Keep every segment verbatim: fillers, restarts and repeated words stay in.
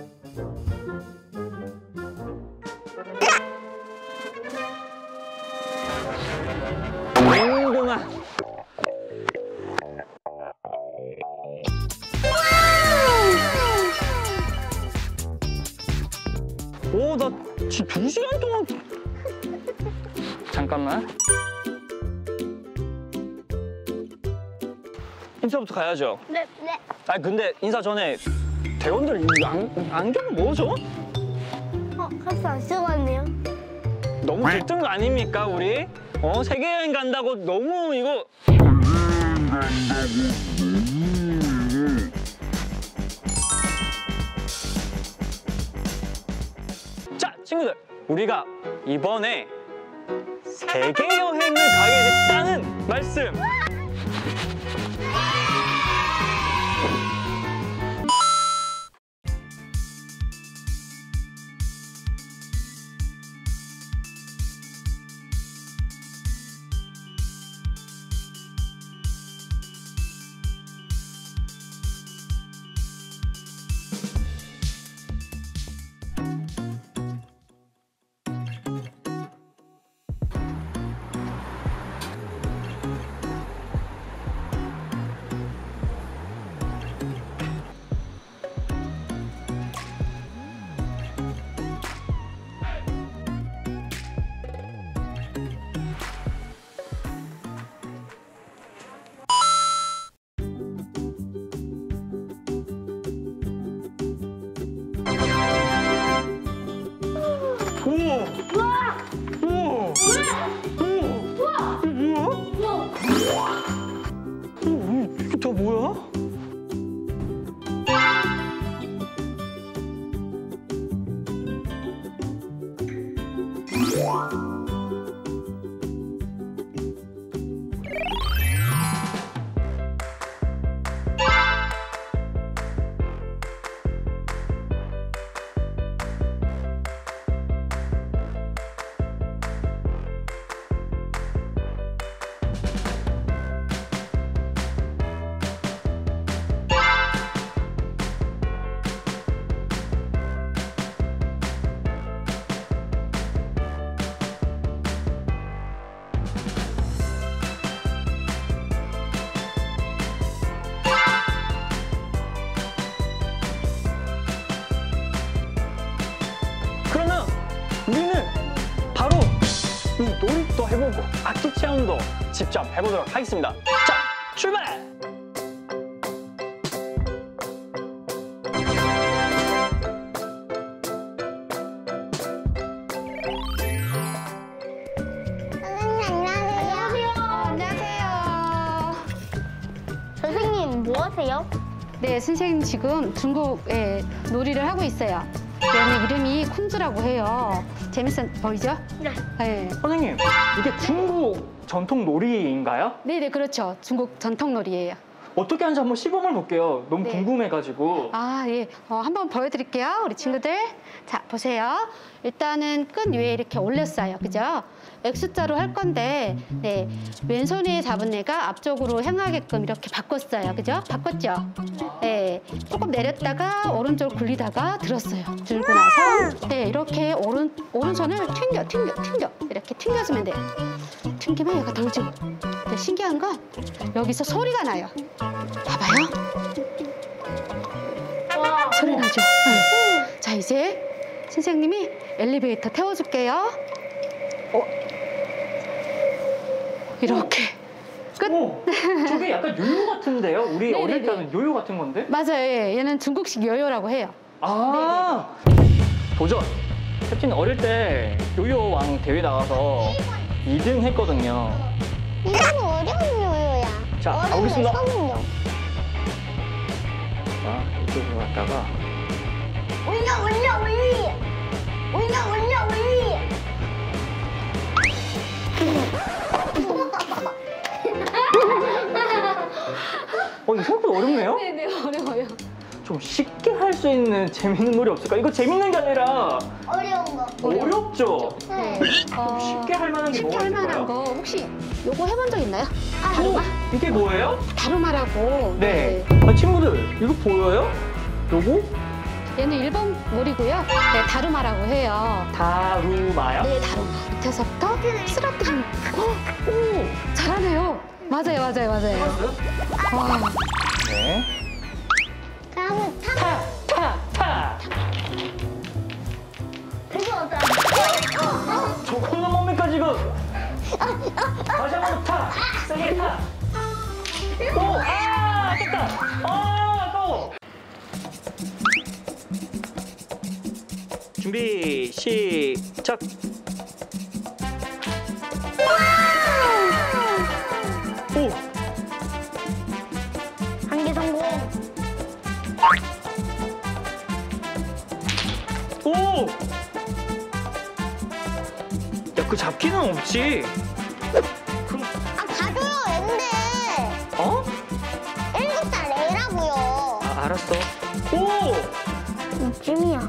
몽둥아. 오, 나 지금 두 시간 동안. 잠깐만. 인사부터 가야죠. 네, 네. 아 근데 인사 전에 대원들 이 안, 안경은 뭐죠? 어, 카스 안 쓰고 왔네요. 너무 들뜬 거 아닙니까, 우리? 어, 세계 여행 간다고 너무 이거. 자, 친구들, 우리가 이번에 세계 여행을 가게 됐다는 말씀. 우와! 우와! 우와! 우와! 우와! 이게 뭐야? 우와! 어, 이게 다 뭐야? 그러면 우리는 바로 이 놀이도 해보고 악기 체험도 직접 해보도록 하겠습니다. 자, 출발! 선생님, 안녕하세요. 안녕하세요. 선생님, 뭐 하세요? 네, 선생님 지금 중국에 놀이를 하고 있어요. 얘는 이름이 쿤즈라고 해요. 재밌어 보이죠? 네. 네. 선생님, 이게 중국 전통 놀이인가요? 네네, 그렇죠. 중국 전통 놀이예요. 어떻게 하는지 한번 시범을 볼게요. 너무 네. 궁금해가지고. 아, 예. 어, 한번 보여드릴게요, 우리 친구들. 자, 보세요. 일단은 끈 위에 이렇게 올렸어요. 그죠? X자로 할 건데, 네. 왼손에 잡은 애가 앞쪽으로 향하게끔 이렇게 바꿨어요. 그죠? 바꿨죠? 네. 조금 내렸다가 오른쪽으로 굴리다가 들었어요. 들고 나서, 네. 이렇게 오른, 오른손을 튕겨, 튕겨, 튕겨. 이렇게 튕겨주면 돼요. 튕기면 얘가 돌죠. 근데 신기한 건 여기서 소리가 나요. 봐봐요. 와. 소리 나죠? 네. 자, 이제 선생님이 엘리베이터 태워줄게요. 어. 이렇게. 끝. 오, 저게 약간 요요 같은데요? 우리 네네네. 어릴 때는 요요 같은 건데? 맞아요. 예. 얘는 중국식 요요라고 해요. 아, 도전! 캡틴 어릴 때 요요 왕 대회 나가서 이 등 했거든요. 이거는 어려운 요요야. 자, 어려운 가보겠습니다. 처음요. 자, 이쪽으로 갔다가. 올려, 올려, 올리. 올려, 올려, 올리. 어, 이거 생각보다 어렵네요? 네네, 어려워요. 좀 쉽게 할 수 있는 재밌는 놀이 없을까? 이거 재밌는 게 아니라 어려운 거. 어려워. 어렵죠? 네. 어, 쉽게 할 만한 게 쉽게 뭐가 할 만한 있을까요? 거 혹시 요거 해본 적 있나요? 아, 다루마? 이게 뭐예요? 다루마라고. 네. 아, 친구들, 이거 보여요? 요거? 얘는 일본 물이고요. 네, 다루마라고 해요. 다루마요? 네, 다루마. 밑에서부터 쓰러뜨리는. 어, 오, 잘하네요. 맞아요, 맞아요, 맞아요. 와. 네. 다음은 타. 타, 타, 타. 그거 어때? 저거는 뭡니까 지금? 다시 한번 타. 세게 타. 또. 아, 됐다. 아, 또. 준비 시작. 오. 한 개 성공. 오. 야, 그 잡기는 없지. 그럼 아, 봐줘요, 근데. 어? 일곱 살 애라고요. 아, 알았어. 오. 이쯤이야.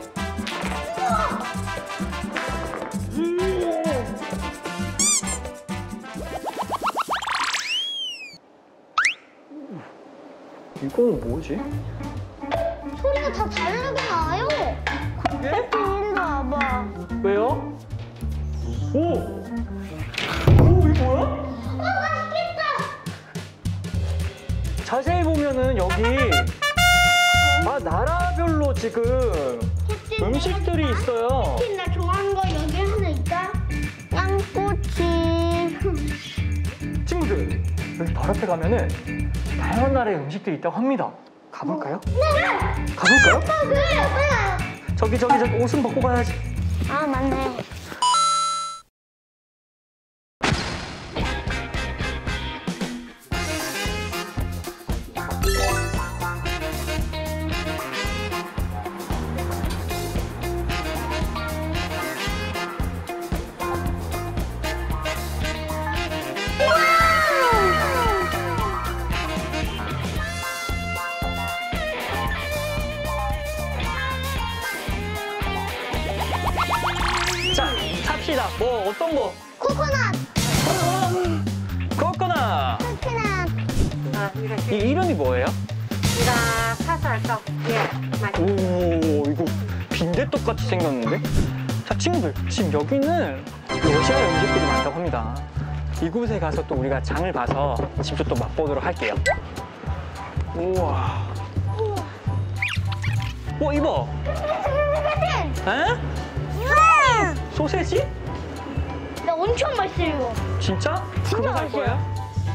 이거는 뭐지? 소리가 다 다르게 나요. 그게? 일로 와봐. 왜요? 오! 오, 이거 뭐야? 어, 맛있겠다. 자세히 보면은 여기 아, 나라별로 지금 음식들이 있어요. 나 좋아하는 거 여기 하나 있다. 양꼬치. 친구들, 여기 바로 앞에 가면은 다양한 나라의 음식들이 있다고 합니다. 가볼까요? 네. 가볼까요? 아, 그래요, 그래요. 저기 저기 저기 옷은 벗고 가야지. 아, 맞네. 자, 탑시다. 뭐 어떤 거? 코코넛. 코코넛. 코코넛. 아, 이렇게 이 이름이 뭐예요? 다 사서 할까? 예, 맛있 오, 이거 빈대떡 같이 생겼는데? 자, 친구들, 지금 여기는 러시아 음식들이 많다고 합니다. 이곳에 가서 또 우리가 장을 봐서 직접 또 맛보도록 할게요. 우와. 어, 이거. 에? 소세지? 나 엄청 맛있어요, 이거. 진짜? 진짜 그거 살 맛있어요. 거야?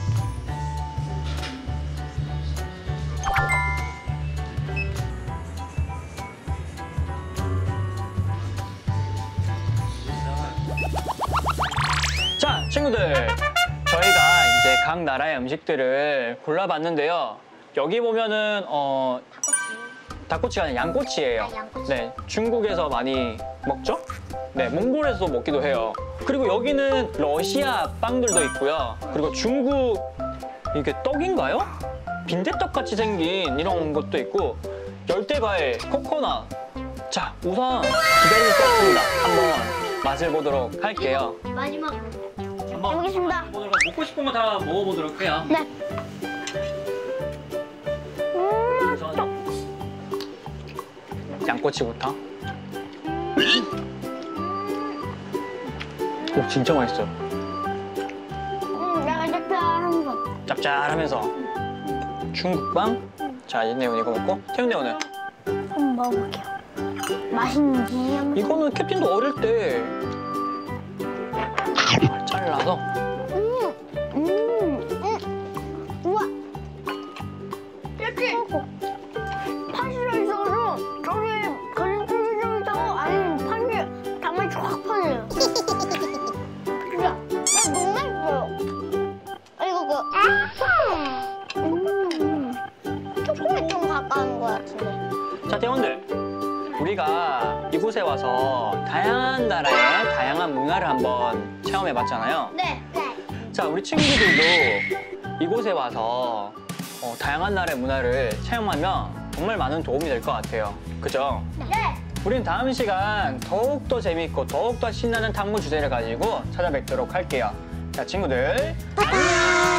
자, 친구들. 저희가 이제 각 나라의 음식들을 골라봤는데요. 여기 보면은 어 닭꼬치가 아니라 양꼬치예요. 아, 양꼬치. 네, 중국에서 많이 먹죠? 네, 몽골에서도 먹기도 해요. 그리고 여기는 러시아 빵들도 있고요. 그리고 중국 이게 떡인가요? 빈대떡 같이 생긴 이런 것도 있고 열대과일, 코코넛. 자, 우선 기다릴 수 없습니다. 한번 맛을 보도록 할게요. 마지막으로. 한번 먹겠습니다. 먹고 싶은 거 다 먹어보도록 해요. 네. 음, 우선 양꼬치부터. 오, 진짜 맛있어요. 음, 내가 짭짤한 거. 짭짤하면서 중국빵. 자, 이내훈 이거 먹고 태훈 내훈은 한번 먹어볼게요. 맛있는지 한번. 이거는 캡틴도 어릴 때 잘라서 음, 음, 음. 우와. 이렇게 팥이 있어서 저기 걸림돌이 좀 있다고 아니 팥이 단맛이 확 퍼져요. 진짜. 아, 너무 맛있어요. 아, 이거 그. 음. 초콜릿 좀 가까운 것 같은데. 자, 대원들, 우리가 이곳에 와서 다양한 나라의 다양한 문화를 한번 체험해봤잖아요. 네. 네. 자, 우리 친구들도 이곳에 와서 어, 다양한 나라의 문화를 체험하면 정말 많은 도움이 될 것 같아요. 그죠? 네. 우린 다음 시간 더욱더 재밌고 더욱더 신나는 탐구 주제를 가지고 찾아뵙도록 할게요. 자, 친구들, 안녕!